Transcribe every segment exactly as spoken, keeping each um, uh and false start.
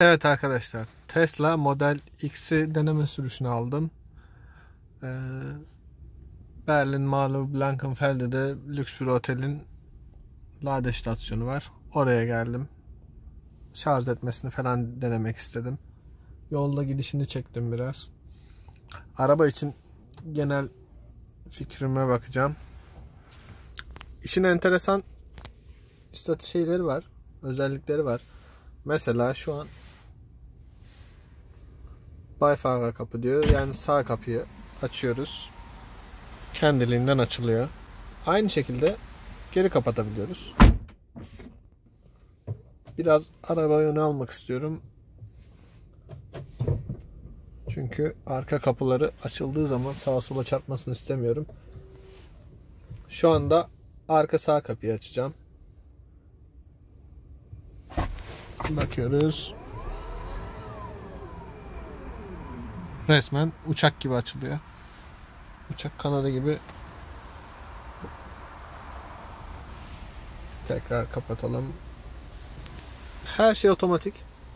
Evet arkadaşlar, Tesla Model X'i deneme sürüşünü aldım. Ee, Berlin Malu Blankenfelde'de lüks bir otelin lade istasyonu var. Oraya geldim. Şarj etmesini falan denemek istedim. Yolda gidişini çektim biraz. Araba için genel fikrime bakacağım. İşin enteresan istat şeyleri var, özellikleri var. Mesela şu an Beifahrer kapı diyor. Yani sağ kapıyı açıyoruz. Kendiliğinden açılıyor. Aynı şekilde geri kapatabiliyoruz. Biraz araba yönü almak istiyorum. Çünkü arka kapıları açıldığı zaman sağa sola çarpmasını istemiyorum. Şu anda arka sağ kapıyı açacağım. Bakıyoruz. Resmen uçak gibi açılıyor. Uçak kanadı gibi. Tekrar kapatalım. Her şey otomatik.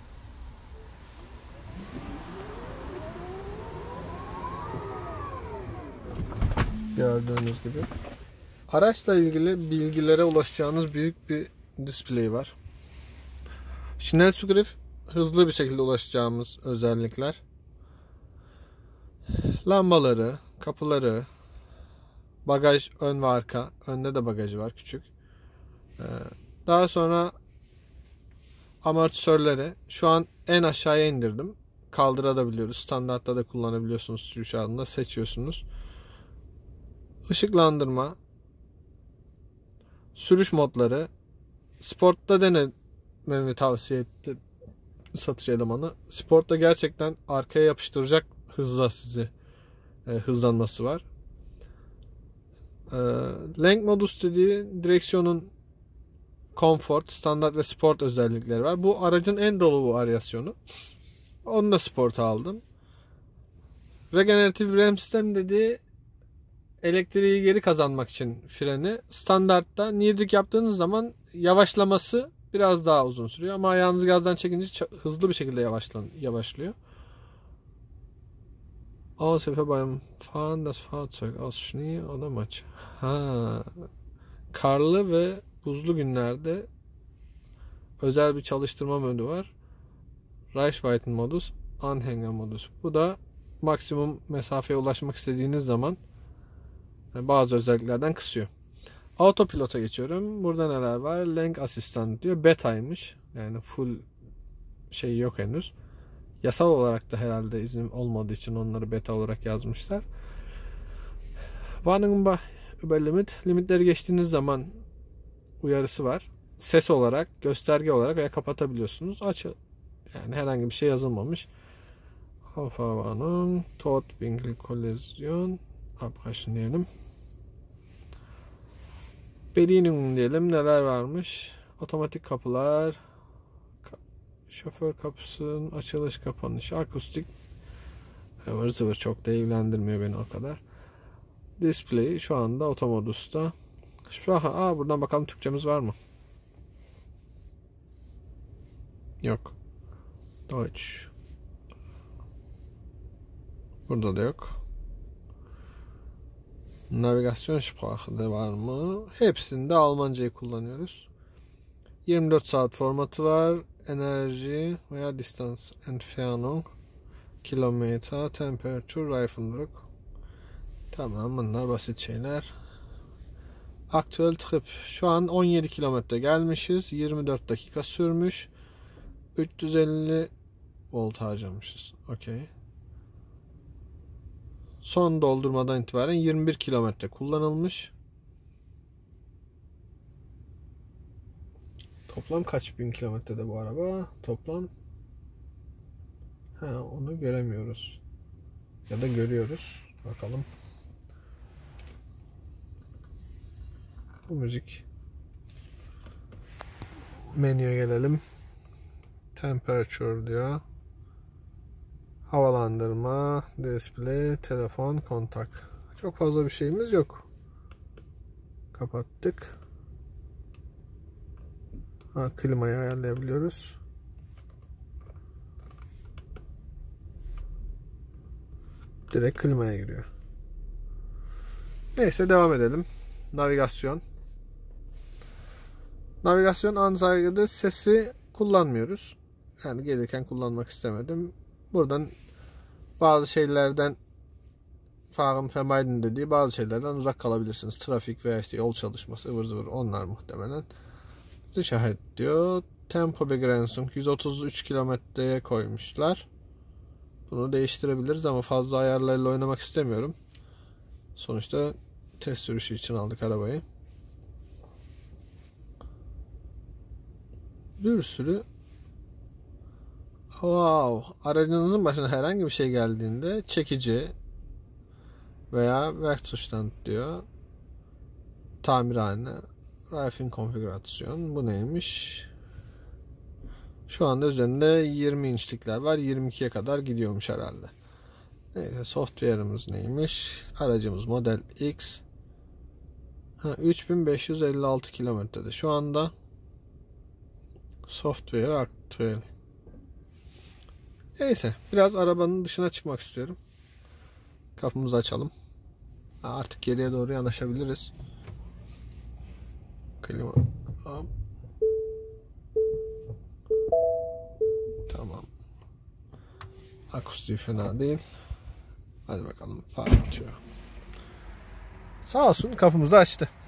Gördüğünüz gibi. Araçla ilgili bilgilere ulaşacağınız büyük bir display var. Schnellzugriff, hızlı bir şekilde ulaşacağımız özellikler. Lambaları, kapıları, bagaj ön ve arka. Önde de bagajı var küçük. Daha sonra amortisörleri şu an en aşağıya indirdim. Kaldırabiliyoruz. Standartta da kullanabiliyorsunuz. Sürüş anında seçiyorsunuz. Işıklandırma, sürüş modları, sportta denememi tavsiye etti satış elemanı. Sportta gerçekten arkaya yapıştıracak hızla sizi e, hızlanması var. E, Lenk modus dediği direksiyonun Comfort, standart ve sport özellikleri var. Bu aracın en dolu varyasyonu. Onu da sporta aldım. Regeneratif brem sistemi dediği elektriği geri kazanmak için freni. Standartta nidrik yaptığınız zaman yavaşlaması biraz daha uzun sürüyor. Ama ayağınızı gazdan çekince hızlı bir şekilde yavaşlan, yavaşlıyor. Aushilfe beim Fahren das Fahrzeug aus Schnee oder Matsch. Ha. Karlı ve buzlu günlerde özel bir çalıştırma modu var. Reichweiten modus, Anhänger modus. Bu da maksimum mesafeye ulaşmak istediğiniz zaman bazı özelliklerden kısıyor. Autopilot'a geçiyorum. Burada neler var? Lenk asistan diyor. Beta'ymış. Yani full şey yok henüz. Yasal olarak da herhalde izin olmadığı için onları beta olarak yazmışlar. Warnungen bei Überlimit. Limitleri geçtiğiniz zaman uyarısı var. Ses olarak, gösterge olarak veya kapatabiliyorsunuz. Açı. Yani herhangi bir şey yazılmamış. Auffahrwarnung, Totwinkel Kollision, Abbrechen diyelim. Bedienung diyelim. Neler varmış? Otomatik kapılar, şoför kapısının açılış kapanış, akustik, ıvır zıvır çok da ilgilendirmiyor beni o kadar. Display şu anda otomodusta. Sprache, aa buradan bakalım Türkçemiz var mı? Yok. Deutsch. Burada da yok. Navigasyon Sprache de var mı? Hepsinde Almancayı kullanıyoruz. yirmi dört saat formatı var. Enerji veya distans, Entfernung, kilometre, temperatur, Reifendruck. Tamam, bunlar basit şeyler. Aktüel trip. Şu an on yedi kilometre gelmişiz. yirmi dört dakika sürmüş. üç yüz elli volt harcamışız. Okey. Son doldurmadan itibaren yirmi bir kilometre kullanılmış. Toplam kaç bin kilometrede bu araba? Toplam ha, onu göremiyoruz. Ya da görüyoruz. Bakalım. Bu müzik. Menüye gelelim. Temperature diyor. Havalandırma, display, telefon, kontak. Çok fazla bir şeyimiz yok. Kapattık. Ha, klimayı ayarlayabiliyoruz. direkt klimaya giriyor. Neyse devam edelim. Navigasyon. Navigasyon ansaygıda sesi kullanmıyoruz. Yani gelirken kullanmak istemedim. Buradan bazı şeylerden Farım Femay'ın dediği bazı şeylerden uzak kalabilirsiniz. Trafik veya işte yol çalışması ıvır zıvır onlar muhtemelen. Dışarı diyor. Tempo Begrenzung yüz otuz üç kilometreye koymuşlar. Bunu değiştirebiliriz ama fazla ayarlarla oynamak istemiyorum. Sonuçta test sürüşü için aldık arabayı. Bir sürü wow, aracınızın başına herhangi bir şey geldiğinde çekici veya Werkzustand diyor. Tamirhane, Reifen konfigürasyon. Bu neymiş? Şu anda üzerinde yirmi inçlikler var. yirmi ikiye kadar gidiyormuş herhalde. Neyse, software'ımız neymiş? Aracımız Model X. Ha, üç bin beş yüz elli altı kilometrede. Şu anda software aktüel. Neyse, biraz arabanın dışına çıkmak istiyorum. Kapımızı açalım. Artık geriye doğru yanaşabiliriz. Klima. Hop. Tamam. Akustiği fena değil. Hadi bakalım, far atıyor. Sağ olsun kapımızı açtı.